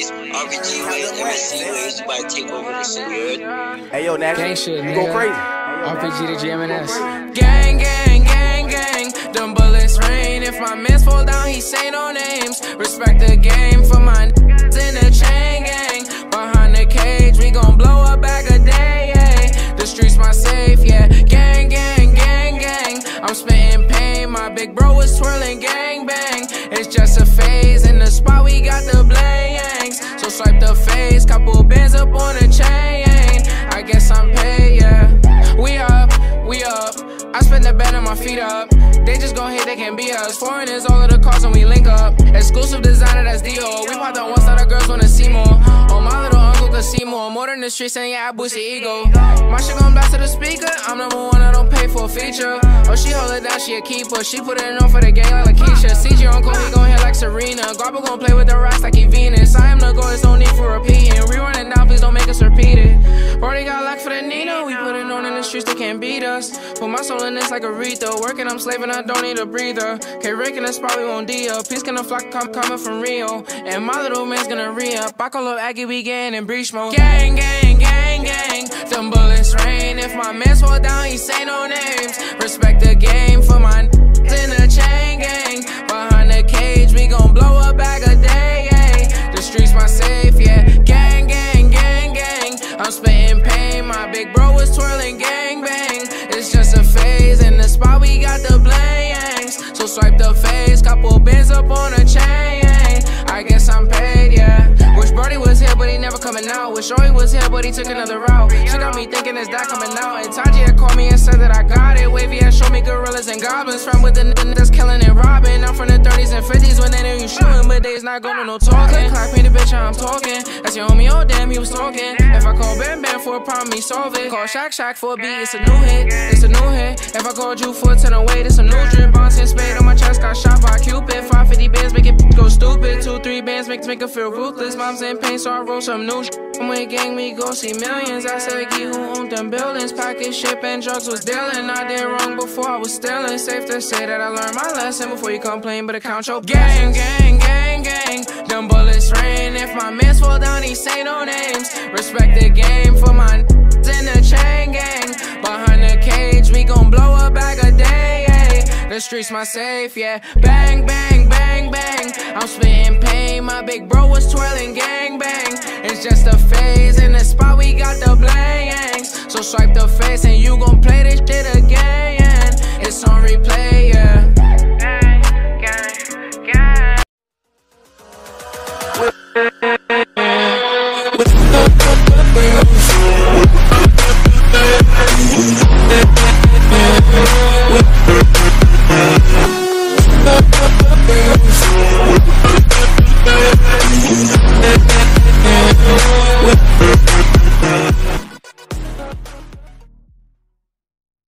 ways, RPG ways, MSC ways. You might take over the city, you heard? Hey yo, Nash, gang shit, you go crazy. RPG to GMNS. Gang, gang, gang, gang. Them bullets rain. If my mans fall down, he say no names. Respect the game for my in the chain gang. Behind the cage, we gon' blow a bag a day. Yeah. The streets my safe, yeah. Gang, gang, gang, gang. I'm spitting pain. My big bro is twirling gang bang. It's just a phase. In the spot, we got the blangs. So swipe the face. Couple bands up on the chain. I guess I'm paid, yeah. We up. I spend the bed and my feet up. They just gon' hate, they can't be us. Foreigners, all of the cars when we link up. Exclusive designer, that's Dior. We pop the ones that the girls wanna see more. Oh, my little uncle could see more. More than the streets, and yeah, I boost the ego. My shit gon' blast to the speaker. I'm number one, I don't pay for a feature. Oh, she hold it down, she a keeper. She put it on for the gang like Lakeisha. CG uncle, he gon' hit like Serena. Garbo gon' play with the rocks like he Venus. I am the goal, there's no need for repeating. Rerun it down, please don't make us repeat it. Brody got luck for the Nino. We put it on in the streets, they can't beat us. Put my soul in this like Aretha. Working, I'm slaving, I don't need a breather. K-Rick in the spot, we won't D-up. Peace gonna flock, coming from Rio. And my little man's gonna re-up. I call up Aggie, we getting in breach mode. Gang, gang, gang, gang. Them bullets rain. If my mans fall down, he say no names. Respect the game for my in the chain gang. Behind the cage, we gon' blow a bag a day. Yeah. The streets my safe, yeah. Gang, gang, gang, gang. I'm spitting pain. My big bro is twirling gang bang. It's just a phase. In the spot, we got the blangs. So swipe the face. Couple bands up on a chain. I guess I'm paid, yeah. Wish Brody was here, but he never coming out. Wish Joey was here, but he took another route. She got me thinking, is that coming out? And Taji had called me and said that I got it. Wavy had showed me gorillas and goblins. From with the that's killing and robbing. I'm from the 30s and 50s when they know you shooting, but they's not going to no talking. Clap me the bitch, I'm talking. That's your homie, oh damn, he was talking. If I call Bam Bam for a problem, he solve it. Call Shaq Shaq for a beat, it's a new hit. It's a new hit. If I called you for a 10 away, it's a new drip. Bouncing spade on my chest, got shot by Cupid. 550 bands make it go stupid. 2-3 bands make it feel ruthless. Mom's in pain, so I roll some new shit. With gang, we gon' see millions. I said, Gee, who owned them buildings? Package, ship, and drugs was dealing. I did wrong before I was stealing. Safe to say that I learned my lesson before you complain, but account your gang, gang, gang, gang. Them bullets rain. If my mans fall down, he say no names. Respect the game for my in the chain gang. Behind the cage, we gon' blow a bag a day. Yeah. The streets my safe, yeah. Bang, bang, bang, bang. I'm spitting pain. My big bro was twirling gang bang. It's just a phase. In the spot, we got the blangs. So swipe the face and you gon' play this shit again. It's on replay, yeah.